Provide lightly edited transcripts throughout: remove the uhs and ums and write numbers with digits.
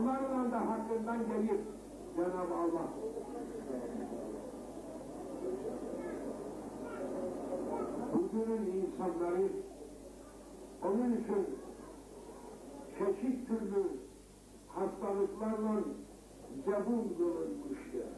onlarla da hakkından gelir Cenab-ı Allah. Bugünün insanları onun için çeşit türlü hastalıklarla zebun kılınmıştır.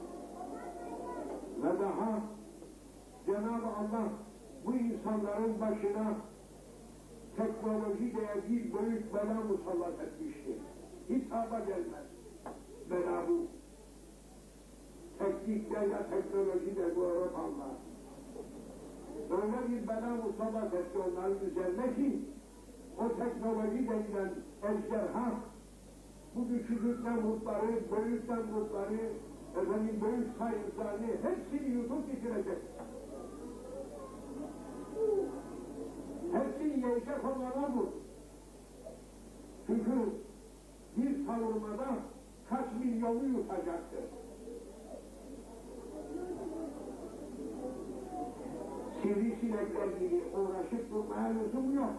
Ve daha Cenab-ı Allah bu insanların başına teknoloji diye bir büyük bela musallat etmiştir. Hitaba gelmez. Bela bu. Teknikle ya teknoloji de bu Avrupalılar. Öyle bir bela musallat etti onların üzerine ki o teknoloji denilen ejderha bu küçücük nemrutları, büyük nemrutları, büyük sayıklarını hepsini yutup bitirecek. Hepsini yiyecek onlara bu. Çünkü bir savurmada kaç milyonu yutacaktır. Sivrisinekler gibi uğraşıp durmaya lüzum yok.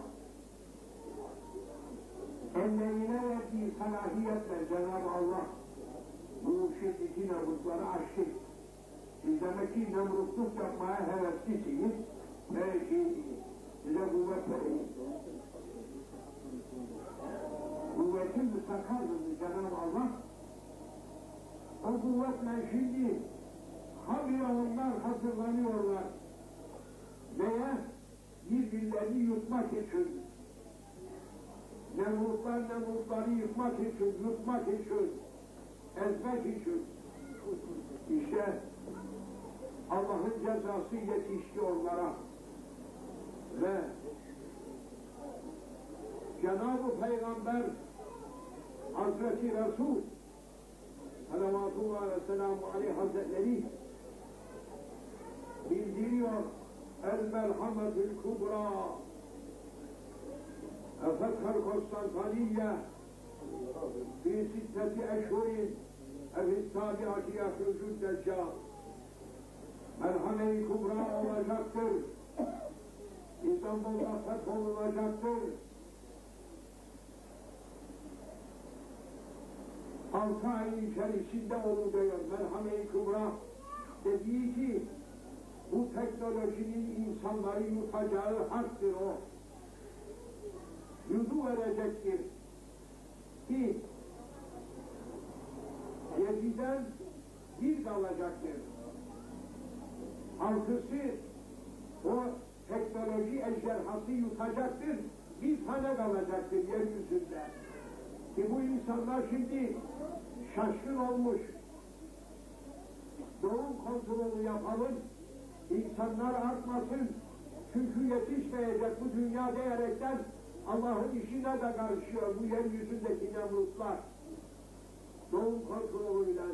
Ellerine verdiği salahiyetle Cenab-ı Allah bu şimdiki nemrutları açtı. Siz demek ki nemrutluk yapmaya heveslisiniz ve size kuvvet verin. Kuvvetin müstakardır Cenab-ı Allah. O kuvvetle şimdi habire onlar hazırlanıyorlar veya birbirlerini yutmak için, nemrutları yıkmak için, yutmak için, ezmek için. İşte Allah'ın cezası yetişti onlara ve Cenab-ı Peygamber Hazreti Resul Salavatullah ve selamu aleyh Hazretleri bildiriyor el-merhametül kubra efekkar Konstantaniye fi sitteti eşhurin ev-i-tabi'ati yahrucud deccal merhame-i kubra olacaktır. İstanbul'da fetholunacaktır. 6 ay içerisinde onu diyor merhame-i kubra dediği ki bu teknolojinin insanları yutacağı haktır o. Yudu verecektir ki Yezid'den bir kalacaktır. Altısı o teknoloji ejderhası yutacaktır, bir tane kalacaktır yeryüzünde. Ki bu insanlar şimdi şaşkın olmuş. Doğum kontrolü yapalım, insanlar artmasın, çünkü yetişmeyecek bu dünya diyerekten Allah'ın işine de karışıyor bu yeryüzündeki nemrutlar. Doğum kontrolüyle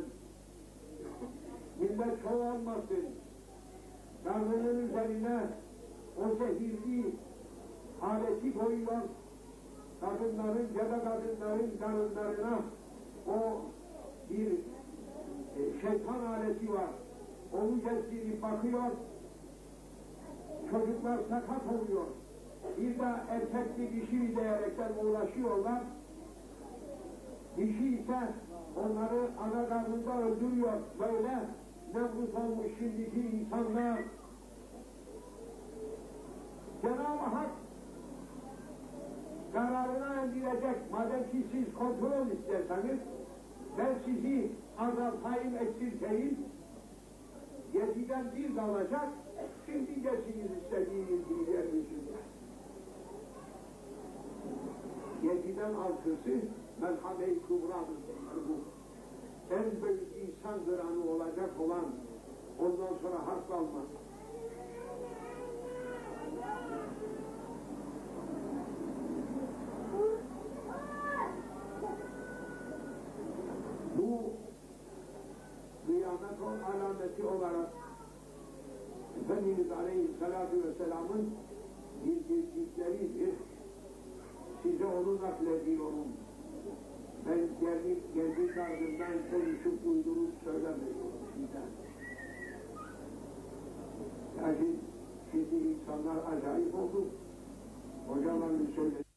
millet çoğalmasın, karnının üzerine o zehirli aleti koyuyor, kadınların, gebe kadınların karınlarına o bir şeytan aleti var, onu gezdirip bakıyor, çocuklar sakat oluyor. Bir de erkekli dişi diyerekten uğraşıyorlar. Dişi ise onları ana karnında öldürüyor. Böyle nemrut olmuş şimdiki insanlar. Cenab-ı Hak kararına indirecek. Madem ki siz kontrol isterseniz, ben sizi azaltayım, eksilteyim. Yeziden bir kalacak, şimdi geçiniz istediğiniz bir yeryüzünde. Yeziden altısı merhame-i kubradır bu. En büyük insan kıranı olacak olan, ondan sonra harp almaz. Bu kıyamet alameti olarak Efendimiz Aleyhisselatü Vesselam'ın bildirdikleridir. Size onu naklediyorum. Ben kendi tarzımdan konuşup uydurup söylemiyorum sizden. Yani şimdi insanlar acayip oldu. Hocaların söyledi.